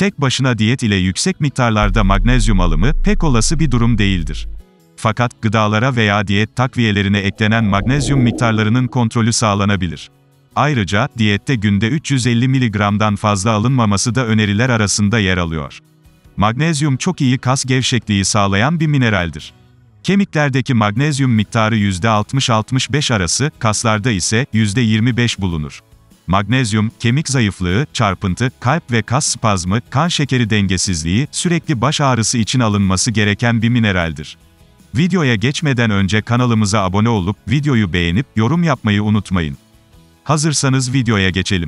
Tek başına diyet ile yüksek miktarlarda magnezyum alımı, pek olası bir durum değildir. Fakat, gıdalara veya diyet takviyelerine eklenen magnezyum miktarlarının kontrolü sağlanabilir. Ayrıca, diyette günde 350 mg'dan fazla alınmaması da öneriler arasında yer alıyor. Magnezyum çok iyi kas gevşekliği sağlayan bir mineraldir. Kemiklerdeki magnezyum miktarı %60-65 arası, kaslarda ise %25 bulunur. Magnezyum, kemik zayıflığı, çarpıntı, kalp ve kas spazmı, kan şekeri dengesizliği, sürekli baş ağrısı için alınması gereken bir mineraldir. Videoya geçmeden önce kanalımıza abone olup, videoyu beğenip, yorum yapmayı unutmayın. Hazırsanız videoya geçelim.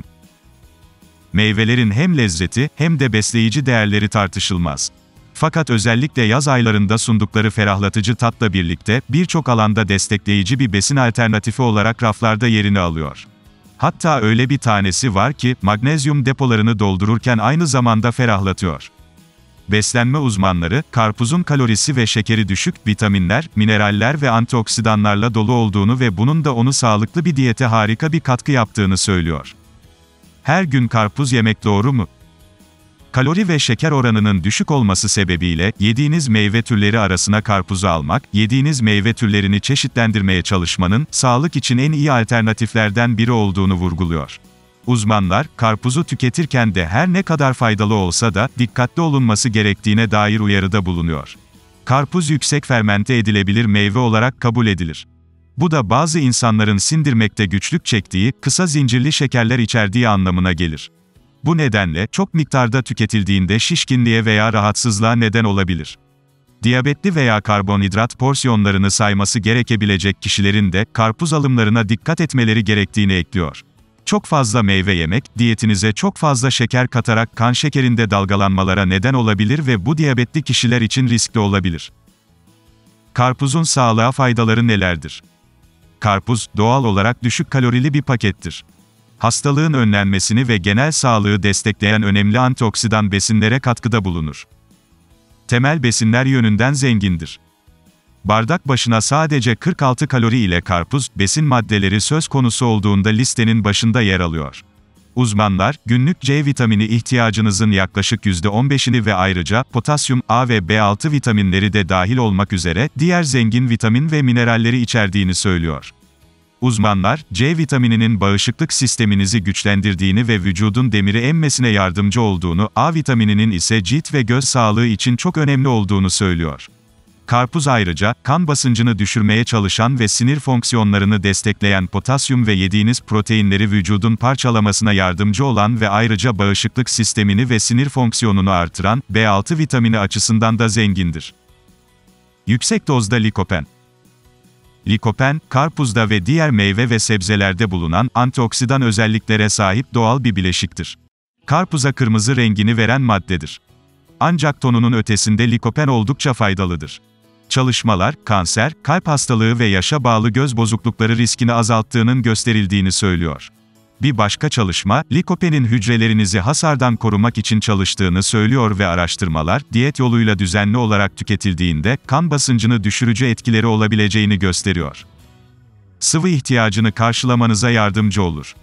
Meyvelerin hem lezzeti, hem de besleyici değerleri tartışılmaz. Fakat özellikle yaz aylarında sundukları ferahlatıcı tatla birlikte, birçok alanda destekleyici bir besin alternatifi olarak raflarda yerini alıyor. Hatta öyle bir tanesi var ki, magnezyum depolarını doldururken aynı zamanda ferahlatıyor. Beslenme uzmanları, karpuzun kalorisi ve şekeri düşük, vitaminler, mineraller ve antioksidanlarla dolu olduğunu ve bunun da onu sağlıklı bir diyete harika bir katkı yaptığını söylüyor. Her gün karpuz yemek doğru mu? Kalori ve şeker oranının düşük olması sebebiyle, yediğiniz meyve türleri arasına karpuzu almak, yediğiniz meyve türlerini çeşitlendirmeye çalışmanın, sağlık için en iyi alternatiflerden biri olduğunu vurguluyor. Uzmanlar, karpuzu tüketirken de her ne kadar faydalı olsa da, dikkatli olunması gerektiğine dair uyarıda bulunuyor. Karpuz yüksek fermente edilebilir meyve olarak kabul edilir. Bu da bazı insanların sindirmekte güçlük çektiği, kısa zincirli şekerler içerdiği anlamına gelir. Bu nedenle, çok miktarda tüketildiğinde şişkinliğe veya rahatsızlığa neden olabilir. Diyabetli veya karbonhidrat porsiyonlarını sayması gerekebilecek kişilerin de, karpuz alımlarına dikkat etmeleri gerektiğini ekliyor. Çok fazla meyve yemek, diyetinize çok fazla şeker katarak kan şekerinde dalgalanmalara neden olabilir ve bu diyabetli kişiler için riskli olabilir. Karpuzun sağlığa faydaları nelerdir? Karpuz, doğal olarak düşük kalorili bir pakettir. Hastalığın önlenmesini ve genel sağlığı destekleyen önemli antioksidan besinlere katkıda bulunur. Temel besinler yönünden zengindir. Bardak başına sadece 46 kalori ile karpuz, besin maddeleri söz konusu olduğunda listenin başında yer alıyor. Uzmanlar, günlük C vitamini ihtiyacınızın yaklaşık %15'ini ve ayrıca, potasyum, A ve B6 vitaminleri de dahil olmak üzere, diğer zengin vitamin ve mineralleri içerdiğini söylüyor. Uzmanlar, C vitamininin bağışıklık sisteminizi güçlendirdiğini ve vücudun demiri emmesine yardımcı olduğunu, A vitamininin ise cilt ve göz sağlığı için çok önemli olduğunu söylüyor. Karpuz ayrıca, kan basıncını düşürmeye çalışan ve sinir fonksiyonlarını destekleyen potasyum ve yediğiniz proteinleri vücudun parçalamasına yardımcı olan ve ayrıca bağışıklık sistemini ve sinir fonksiyonunu artıran, B6 vitamini açısından da zengindir. Yüksek dozda likopen. Likopen, karpuzda ve diğer meyve ve sebzelerde bulunan, antioksidan özelliklere sahip doğal bir bileşiktir. Karpuza kırmızı rengini veren maddedir. Ancak tonunun ötesinde likopen oldukça faydalıdır. Çalışmalar, kanser, kalp hastalığı ve yaşa bağlı göz bozuklukları riskini azalttığının gösterildiğini söylüyor. Bir başka çalışma, likopenin hücrelerinizi hasardan korumak için çalıştığını söylüyor ve araştırmalar, diyet yoluyla düzenli olarak tüketildiğinde, kan basıncını düşürücü etkileri olabileceğini gösteriyor. Sıvı ihtiyacını karşılamanıza yardımcı olur.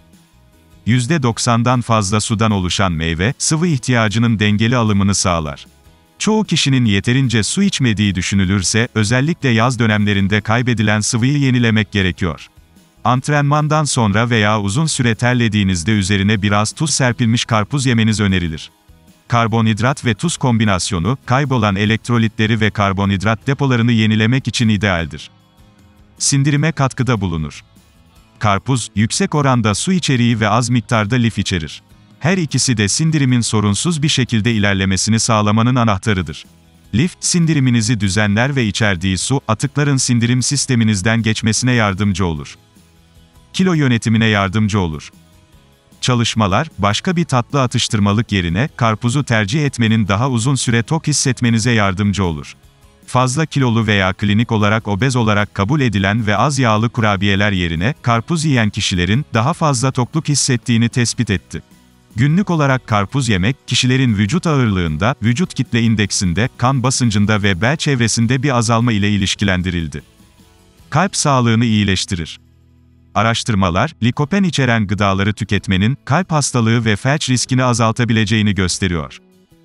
%90'dan fazla sudan oluşan meyve, sıvı ihtiyacının dengeli alımını sağlar. Çoğu kişinin yeterince su içmediği düşünülürse, özellikle yaz dönemlerinde kaybedilen sıvıyı yenilemek gerekiyor. Antrenmandan sonra veya uzun süre terlediğinizde üzerine biraz tuz serpilmiş karpuz yemeniz önerilir. Karbonhidrat ve tuz kombinasyonu, kaybolan elektrolitleri ve karbonhidrat depolarını yenilemek için idealdir. Sindirime katkıda bulunur. Karpuz, yüksek oranda su içeriği ve az miktarda lif içerir. Her ikisi de sindirimin sorunsuz bir şekilde ilerlemesini sağlamanın anahtarıdır. Lif, sindiriminizi düzenler ve içerdiği su, atıkların sindirim sisteminizden geçmesine yardımcı olur. Kilo yönetimine yardımcı olur. Çalışmalar, başka bir tatlı atıştırmalık yerine, karpuzu tercih etmenin daha uzun süre tok hissetmenize yardımcı olur. Fazla kilolu veya klinik olarak obez olarak kabul edilen ve az yağlı kurabiyeler yerine, karpuz yiyen kişilerin, daha fazla tokluk hissettiğini tespit etti. Günlük olarak karpuz yemek, kişilerin vücut ağırlığında, vücut kitle indeksinde, kan basıncında ve bel çevresinde bir azalma ile ilişkilendirildi. Kalp sağlığını iyileştirir. Araştırmalar, likopen içeren gıdaları tüketmenin, kalp hastalığı ve felç riskini azaltabileceğini gösteriyor.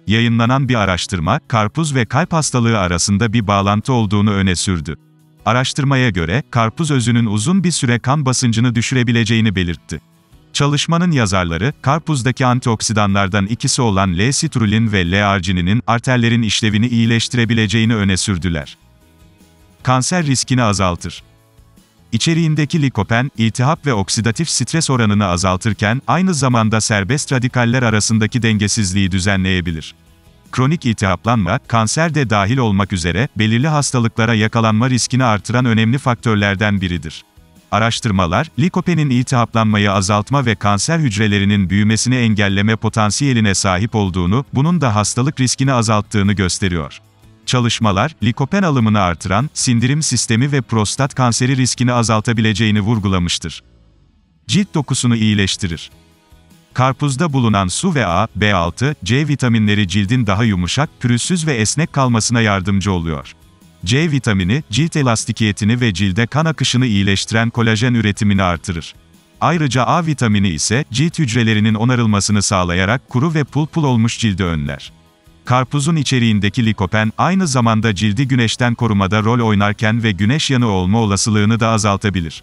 Yayınlanan bir araştırma, karpuz ve kalp hastalığı arasında bir bağlantı olduğunu öne sürdü. Araştırmaya göre, karpuz özünün uzun bir süre kan basıncını düşürebileceğini belirtti. Çalışmanın yazarları, karpuzdaki antioksidanlardan ikisi olan L-sitrulin ve L-argininin arterlerin işlevini iyileştirebileceğini öne sürdüler. Kanser riskini azaltır. İçeriğindeki likopen, iltihap ve oksidatif stres oranını azaltırken, aynı zamanda serbest radikaller arasındaki dengesizliği düzenleyebilir. Kronik iltihaplanma, kanser de dahil olmak üzere, belirli hastalıklara yakalanma riskini artıran önemli faktörlerden biridir. Araştırmalar, likopenin iltihaplanmayı azaltma ve kanser hücrelerinin büyümesini engelleme potansiyeline sahip olduğunu, bunun da hastalık riskini azalttığını gösteriyor. Çalışmalar, likopen alımını artıran, sindirim sistemi ve prostat kanseri riskini azaltabileceğini vurgulamıştır. Cilt dokusunu iyileştirir. Karpuzda bulunan su ve A, B6, C vitaminleri cildin daha yumuşak, pürüzsüz ve esnek kalmasına yardımcı oluyor. C vitamini, cilt elastikiyetini ve cilde kan akışını iyileştiren kolajen üretimini artırır. Ayrıca A vitamini ise, cilt hücrelerinin onarılmasını sağlayarak kuru ve pul pul olmuş cildi önler. Karpuzun içeriğindeki likopen, aynı zamanda cildi güneşten korumada rol oynarken ve güneş yanığı olma olasılığını da azaltabilir.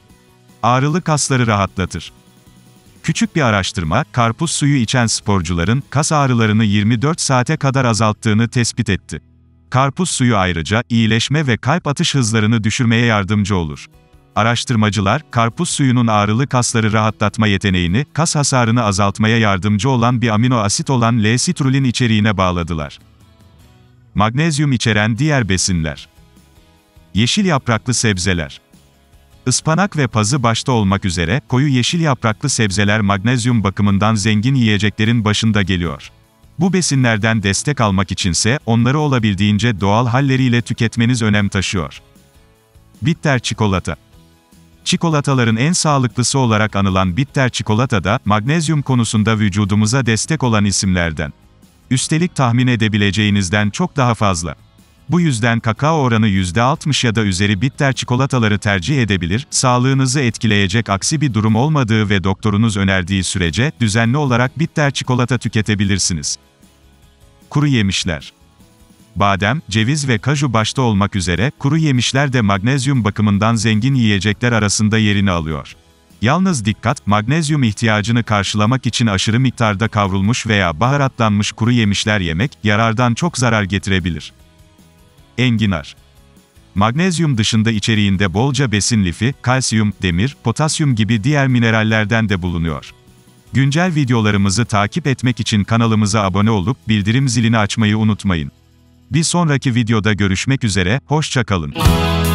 Ağrılı kasları rahatlatır. Küçük bir araştırma, karpuz suyu içen sporcuların, kas ağrılarını 24 saate kadar azalttığını tespit etti. Karpuz suyu ayrıca, iyileşme ve kalp atış hızlarını düşürmeye yardımcı olur. Araştırmacılar, karpuz suyunun ağrılı kasları rahatlatma yeteneğini, kas hasarını azaltmaya yardımcı olan bir amino asit olan L-sitrulin içeriğine bağladılar. Magnezyum içeren diğer besinler. Yeşil yapraklı sebzeler. Ispanak ve pazı başta olmak üzere, koyu yeşil yapraklı sebzeler magnezyum bakımından zengin yiyeceklerin başında geliyor. Bu besinlerden destek almak içinse, onları olabildiğince doğal halleriyle tüketmeniz önem taşıyor. Bitter çikolata. Çikolataların en sağlıklısı olarak anılan bitter çikolata da, magnezyum konusunda vücudumuza destek olan isimlerden. Üstelik tahmin edebileceğinizden çok daha fazla. Bu yüzden kakao oranı %60 ya da üzeri bitter çikolataları tercih edebilir, sağlığınızı etkileyecek aksi bir durum olmadığı ve doktorunuz önerdiği sürece, düzenli olarak bitter çikolata tüketebilirsiniz. Kuru yemişler. Badem, ceviz ve kaju başta olmak üzere, kuru yemişler de magnezyum bakımından zengin yiyecekler arasında yerini alıyor. Yalnız dikkat, magnezyum ihtiyacını karşılamak için aşırı miktarda kavrulmuş veya baharatlanmış kuru yemişler yemek, yarardan çok zarar getirebilir. Enginar. Magnezyum dışında içeriğinde bolca besin lifi, kalsiyum, demir, potasyum gibi diğer minerallerden de bulunuyor. Güncel videolarımızı takip etmek için kanalımıza abone olup, bildirim zilini açmayı unutmayın. Bir sonraki videoda görüşmek üzere, hoşça kalın.